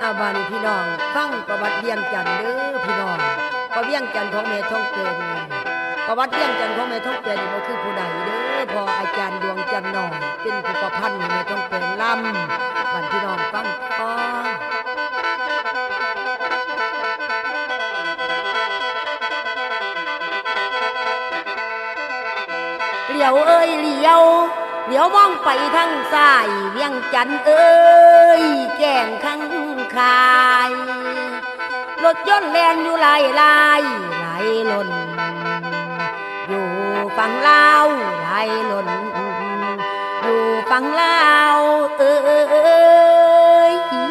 บานีพี่น้องฟังประวัติเวียงจันทร์เด้อพี่น้องประเวียงจันทร์ของแม่ท่องเตือนประวัติเวียงจันทร์ของแม่ท่องเตือนนี่บ่คือผู้ใดเด้อพออาจารย์ดวงจันทร์น้อยเป็นผู้ประพันธ์แม่ท่องเตือนล่ำบัดพี่น้องฟังเลี้ยวเอ้ยเลี้ยวมองไปทางซ้ายเวียงจันทร์เอ้ยแจ้งข้างคายรถยนต์แล่นอยู่หลายไหลล่นอยู่ฝั่งลาวไหลล่นอยู่ฝั่งลาวเอ้ย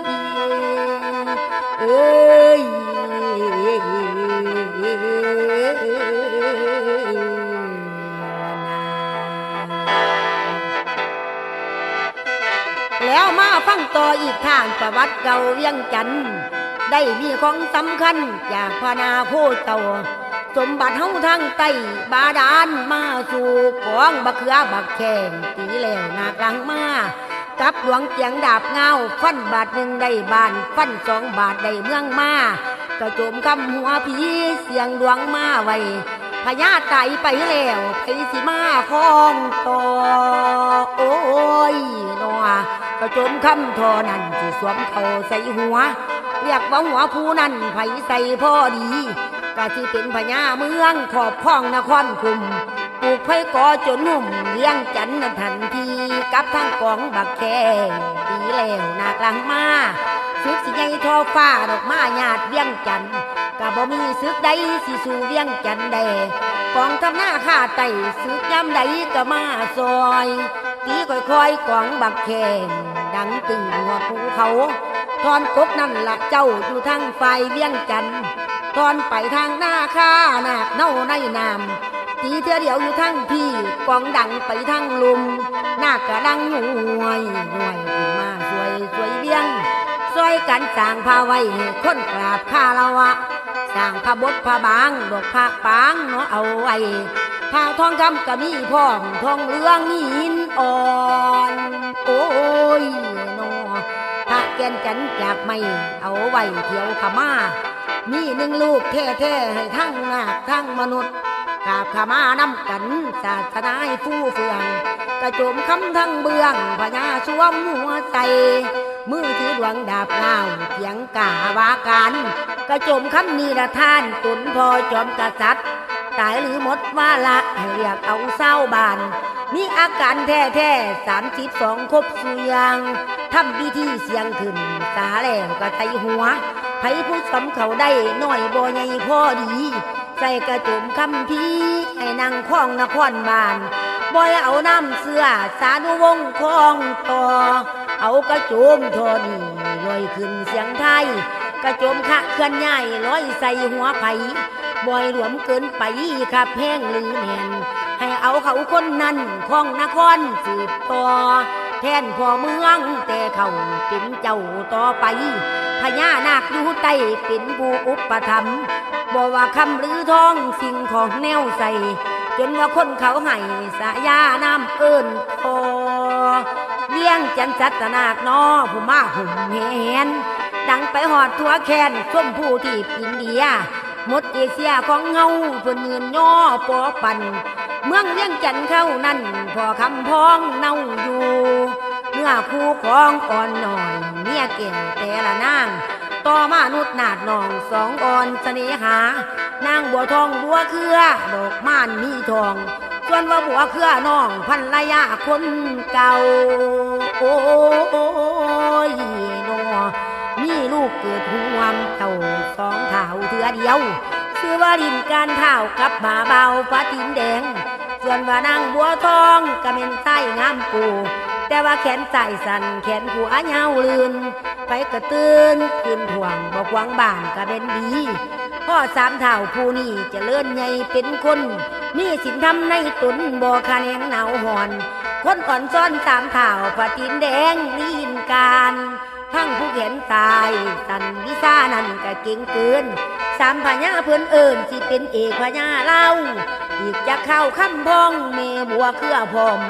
แล้วมาฟังต่ออีกทางประวัติเก่าเวียงจันทร์ได้มีของสำคัญจากพนาโพเต่าสมบัติเฮาทางใต้บาดาลมาสู่กองบักเขือบักแข่งตีแล้วนาคลังมากับหลวงเจียงดาบเงาฟันบาทหนึ่งได้บ้านฟัน2 บาทได้เมืองมากระโจมคำหัวผีเสียงดวงมาไว้พญาไตไปแล้วไผสิมาคล้องต่อโอ้ยนัวกระโจมคำทอนั่นสิสวมเขาใส่หัวเรียกว่าหัวผู้นั้นไผใส่พอดีก็สิเป็นพญาเมืองขอบคล้องนครคุมปลูกไผ่ก่อจนนุ่มเลี้ยงจันนั้นทันทีกับทั้งกองบักแข่ตีแล้วนาคลังมาซึกสิใหญ่ทอฟ้าดอกมาญาติเวียงจันทร์ก็บ่มีซึกใดสิสู่เวียงจันทร์ได้กองทัพหน้าข้าไต่ซึกยามใดก็มาซอยตีค่อยๆกองบักแข่ดังตึงหัวภูเขาทอนกกนั่นหลักเจ้าอยู่ทางฝ่ายเวียงจันทร์ทอนไปทางหน้าข้านาคเน่าในน้ำตีเท่าเดียวอยู่ทางพี่กองดังไปทางลุมนาคกระดังหน่วยขึ้นมาสวยเวียงซอยกันสร้างผ้าไว้คนกราบข้าละวะสร้างผ้าบดผ้าบางดอกผ้าปางเนาะเอาไว้ผ้าทองคำก็มีพร้อมทองเหลืองมีหินอ่อนโอ้ยเนาะพระแก่นจันจากไม่เอาไว้เที่ยวขม่ามี1 ลูกแท้ๆให้ทั้งนาคทั้งมนุษย์กราบขม่านำกันศาสนาให้ฟู่เฟืองกระโจมคำทั้งเบื้องพญาสวมหัวใจมือถือดวงดาบเงาเสียงกาวาการกระโจมคำนีละท่านตุนพอจอมกษัตริย์ตายหรือหมดว่าละให้เรียกเอาเศร้าบานมีอาการแท้32ครบสุยังทำพิธีเสียงขึ้นสาแล้วก็ใส่หัวไผผู้สำเขาได้น้อยบ่ใหญ่พอดีใส่กระโจมคำพีให้นางคล้องนครบาลบ่อยเอาน้ำเสื้อสานุวงศ์คล้องต่อเอากระโจมทอดีลอยขึ้นเสียงไทยกระโจมขะเคลื่อนย้ายลอยใส่หัวไผบ่อยหลวมเกินไปขับแพงหรือแน่นให้เอาเขาคนนั้นคล้องนครสืบต่อแทนพ่อเมืองแต่เขาเป็นเจ้าต่อไปพญานาคอยู่ใต้เป็นผู้อุปถัมภ์บ่ว่าคำหรือทองสิ่งของแนวใส่จนว่าคนเขาให้สายาน้ำเอิ้นโตเวียงจันทร์สัตนาคน้อผู้มาหุ่มเห็นดังไปหอดทั่วแคนส้มผู้ที่อินเดียหมดเอเชียของเงาเพื่อนเงินย่อปอปันเมืองเวียงจันทร์เข้านั่นพอคำพ้องเน่าอยู่เนื้อคู่ของอ่อนหน่อยเมียเก่งแต่ละนางต่อมานุดนาดนอง2 อ่อนเสน่หานางบัวทองบัวเครือดอกม่านมีทองส่วนว่าบัวเครือน้องภรรยาคนเก่าโอ้ยนอมีลูกเกิดห่วงเต่า2 เท่าเถือเดียวชื่อว่าดินการเท่ากับหมาเบาฟ้าตินแดงส่วนว่านางบัวทองก็เป็นไส้งามปูแต่ว่าแขนใส่สันแขนผัวเงาลื่นไปกระตื่นขึ้นถ่วงบอกหวังบ้านก็เป็นดีพ่อ3 เท่าผู้นี้จะเลื่อนใหญ่เป็นคนมีสินธรรมในตุนบ่คะแนงหนาวหอนคนอ่อนซ้อน3 เท่าฟ้าตินแดงลีนการทั้งผู้เห็นตายสันวิชานั่นก็เก่งเกิน3 พญาเพิ่นเอิ้นสิเป็นเอกพญาเล่าอีกจะเข้าคำพ้องเมบัวเครือพรม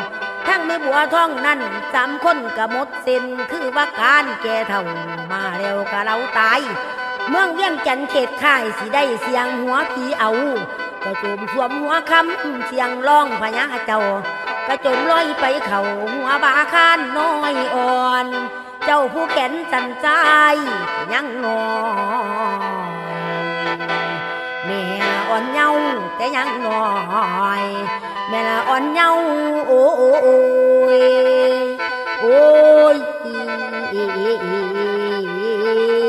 ทั้งแม่บัวท้องนั้น3 คนก็หมดสิ้นคือว่าการแก่เท่ามาแล้วก็เราตายเมืองเวียงจันทน์เขตค่ายสิได้เสียงหัวผีเอากระโจมสวมหัวคำเสียงร้องพญาเจ้ากระโจมลอยไปเข่าหัวบาคานน้อยอ่อนเจ้าผู้แขนจันใจยังน้อยแม่อ่อนเยาแต่ยังน้อยแม่ละอ่อนเยาโอ้โอ้โอ้ยโอ้ย